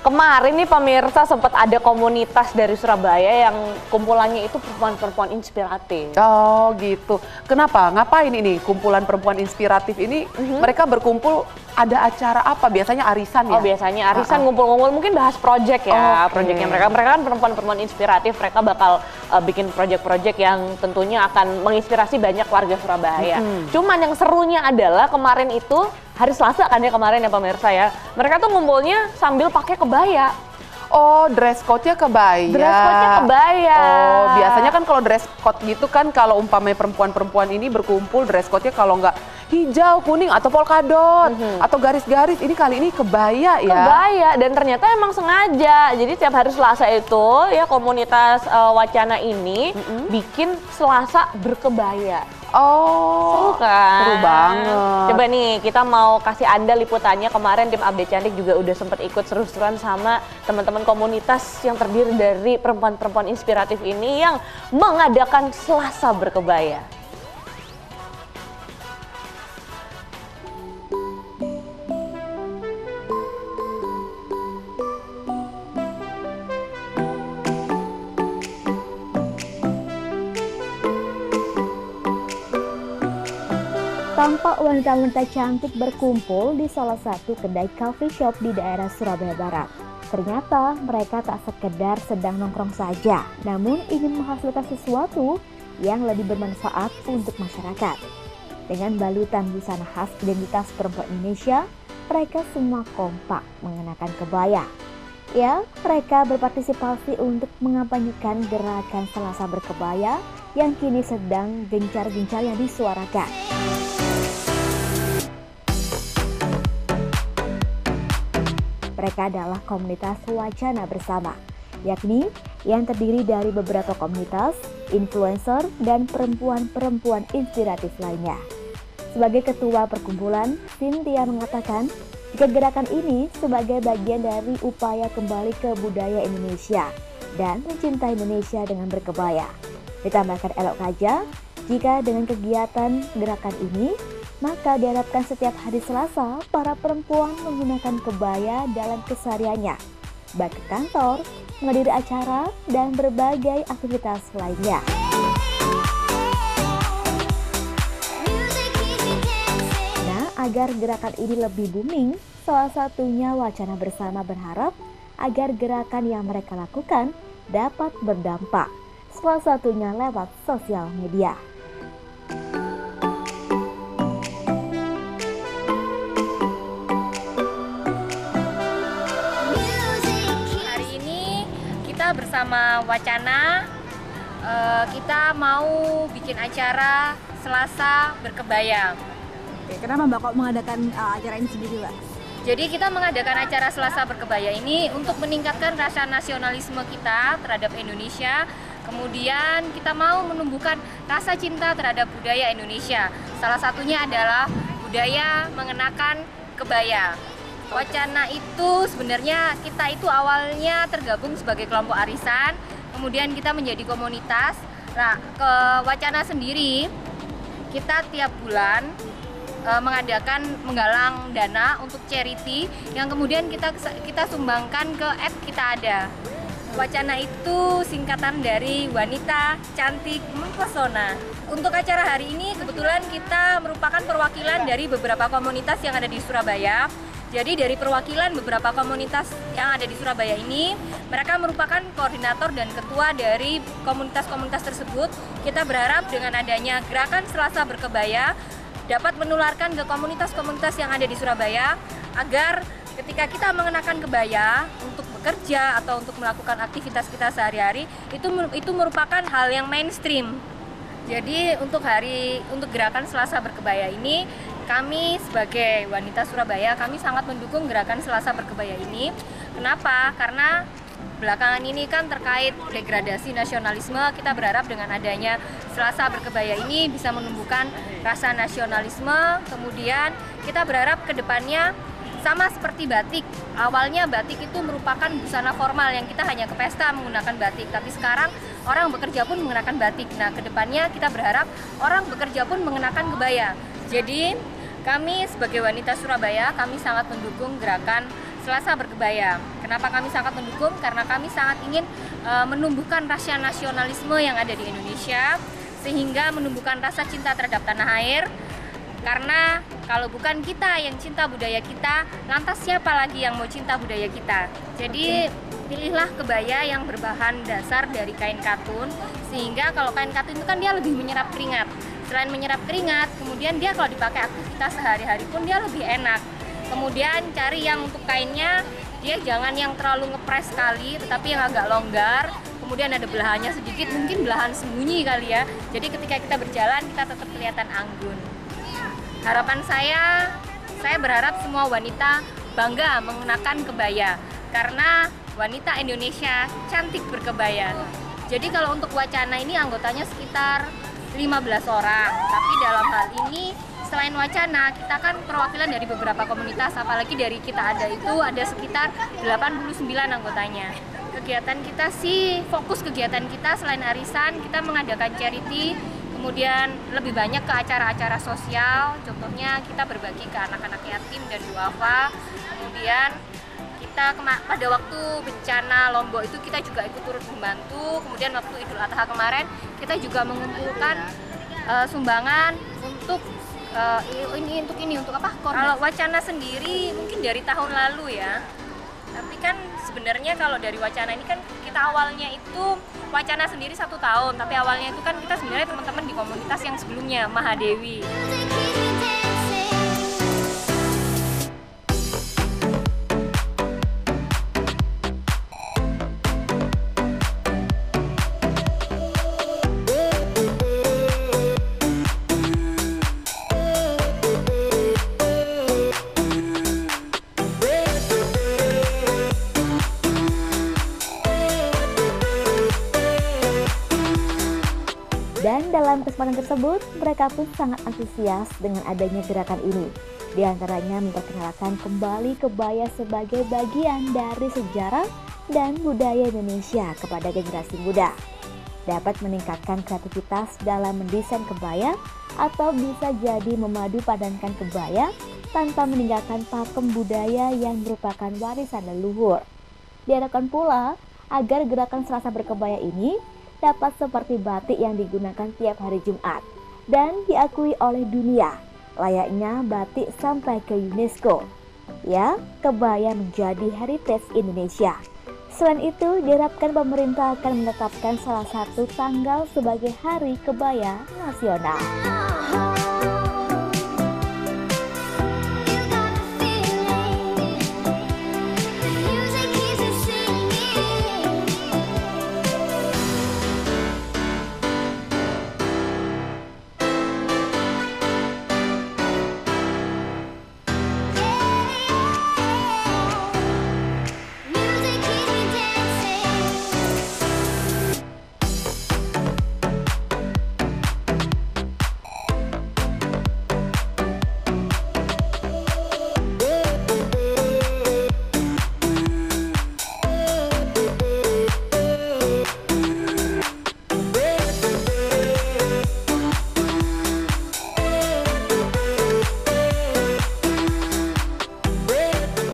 Kemarin nih pemirsa sempat ada komunitas dari Surabaya yang kumpulannya itu perempuan-perempuan inspiratif. Oh gitu. Kenapa? Ngapain ini kumpulan perempuan inspiratif ini? Mereka berkumpul ada acara apa? Biasanya arisan ya? Oh biasanya arisan ngumpul-ngumpul, mungkin bahas project ya. Projectnya mereka kan perempuan-perempuan inspiratif. Mereka bakal bikin project-project yang tentunya akan menginspirasi banyak warga Surabaya. Cuman yang serunya adalah kemarin itu hari Selasa kan ya kemarin ya pemirsa ya. Mereka tuh ngumpulnya sambil pakai kebaya. Oh, dress code-nya kebaya. Dress code-nya kebaya. Oh, biasanya kan kalau dress code gitu kan kalau umpamanya perempuan-perempuan ini berkumpul dress code-nya kalau nggak hijau, kuning atau polkadot atau garis-garis. Ini kali ini kebaya ya. Kebaya, dan ternyata emang sengaja. Jadi tiap hari Selasa itu ya komunitas Wacana ini bikin Selasa berkebaya. Oh, seru kan? Seru banget. Coba nih, kita mau kasih Anda liputannya. Kemarin tim Update Cantik juga udah sempat ikut seru-seruan sama teman-teman komunitas yang terdiri dari perempuan-perempuan inspiratif ini yang mengadakan Selasa berkebaya. Tampak wanita-wanita cantik berkumpul di salah satu kedai coffee shop di daerah Surabaya Barat. Ternyata mereka tak sekedar sedang nongkrong saja, namun ingin menghasilkan sesuatu yang lebih bermanfaat untuk masyarakat. Dengan balutan busana khas identitas perempuan Indonesia, mereka semua kompak mengenakan kebaya. Ya, mereka berpartisipasi untuk mengampanyekan gerakan Selasa berkebaya yang kini sedang gencar-gencarnya disuarakan. Mereka adalah komunitas Wacana Bersama, yakni yang terdiri dari beberapa komunitas, influencer, dan perempuan-perempuan inspiratif lainnya. Sebagai ketua perkumpulan, Cynthia mengatakan jika gerakan ini sebagai bagian dari upaya kembali ke budaya Indonesia dan mencintai Indonesia dengan berkebaya. Ditambahkan Elok Kaja, jika dengan kegiatan gerakan ini, maka diharapkan setiap hari Selasa, para perempuan menggunakan kebaya dalam kesehariannya, baik ke kantor, menghadiri acara, dan berbagai aktivitas lainnya. Nah, agar gerakan ini lebih booming, salah satunya Wacana Bersama berharap agar gerakan yang mereka lakukan dapat berdampak, salah satunya lewat sosial media. Bersama Wacana, kita mau bikin acara Selasa berkebaya. Oke, kenapa Mbak kok mengadakan acara ini sendiri, Mbak? Jadi kita mengadakan acara Selasa berkebaya ini untuk meningkatkan rasa nasionalisme kita terhadap Indonesia. Kemudian kita mau menumbuhkan rasa cinta terhadap budaya Indonesia. Salah satunya adalah budaya mengenakan kebaya. Wacana itu sebenarnya kita itu awalnya tergabung sebagai kelompok arisan, kemudian kita menjadi komunitas. Nah, ke Wacana sendiri kita tiap bulan menggalang dana untuk charity yang kemudian kita sumbangkan ke Kita Ada. Wacana itu singkatan dari Wanita Cantik Mempesona. Untuk acara hari ini kebetulan kita merupakan perwakilan dari beberapa komunitas yang ada di Surabaya. Jadi dari perwakilan beberapa komunitas yang ada di Surabaya ini, mereka merupakan koordinator dan ketua dari komunitas-komunitas tersebut. Kita berharap dengan adanya gerakan Selasa berkebaya dapat menularkan ke komunitas-komunitas yang ada di Surabaya agar ketika kita mengenakan kebaya untuk bekerja atau untuk melakukan aktivitas kita sehari-hari itu merupakan hal yang mainstream. Jadi untuk gerakan Selasa berkebaya ini, kami sebagai wanita Surabaya, kami sangat mendukung gerakan Selasa berkebaya ini. Kenapa? Karena belakangan ini kan terkait degradasi nasionalisme. Kita berharap dengan adanya Selasa berkebaya ini bisa menumbuhkan rasa nasionalisme. Kemudian kita berharap ke depannya sama seperti batik. Awalnya batik itu merupakan busana formal yang kita hanya ke pesta menggunakan batik. Tapi sekarang orang bekerja pun mengenakan batik. Nah, ke depannya kita berharap orang bekerja pun mengenakan kebaya. Jadi kami sebagai wanita Surabaya, kami sangat mendukung gerakan Selasa berkebaya. Kenapa kami sangat mendukung? Karena kami sangat ingin menumbuhkan rasa nasionalisme yang ada di Indonesia, sehingga menumbuhkan rasa cinta terhadap tanah air. Karena kalau bukan kita yang cinta budaya kita, lantas siapa lagi yang mau cinta budaya kita? Jadi pilihlah kebaya yang berbahan dasar dari kain katun, sehingga kalau kain katun itu kan dia lebih menyerap keringat. Selain menyerap keringat, kemudian dia kalau dipakai aktivitas sehari-hari pun dia lebih enak. Kemudian cari yang untuk kainnya, dia jangan yang terlalu ngepres sekali, tetapi yang agak longgar. Kemudian ada belahannya sedikit, mungkin belahan sembunyi kali ya. Jadi ketika kita berjalan, kita tetap kelihatan anggun. Harapan saya berharap semua wanita bangga mengenakan kebaya, karena wanita Indonesia cantik berkebaya. Jadi kalau untuk Wacana ini anggotanya sekitar 15 orang, tapi dalam hal ini selain Wacana, kita kan perwakilan dari beberapa komunitas, apalagi dari kita itu ada sekitar 89 anggotanya. Kegiatan kita sih, fokus kegiatan kita selain arisan, kita mengadakan charity, kemudian lebih banyak ke acara-acara sosial, contohnya kita berbagi ke anak-anak yatim dan duafa. Kemudian kita pada waktu bencana Lombok itu kita juga ikut turut membantu. Kemudian waktu Idul Adha kemarin kita juga mengumpulkan sumbangan untuk untuk apa? Kalau Wacana sendiri mungkin dari tahun lalu ya. Tapi kan sebenarnya kalau dari Wacana ini kan kita awalnya itu Wacana sendiri 1 tahun, tapi awalnya itu kan kita sebenarnya teman-teman di komunitas yang sebelumnya, Mahadewi. Dan dalam kesempatan tersebut, mereka pun sangat antusias dengan adanya gerakan ini. Di antaranya memperkenalkan kembali kebaya sebagai bagian dari sejarah dan budaya Indonesia kepada generasi muda. Dapat meningkatkan kreativitas dalam mendesain kebaya atau bisa jadi memadu padankan kebaya tanpa meninggalkan pakem budaya yang merupakan warisan leluhur. Diharapkan pula agar gerakan Selasa Berkebaya ini dapat seperti batik yang digunakan tiap hari Jumat dan diakui oleh dunia, layaknya batik sampai ke UNESCO. Ya, kebaya menjadi heritage Indonesia. Selain itu, diharapkan pemerintah akan menetapkan salah satu tanggal sebagai Hari Kebaya Nasional.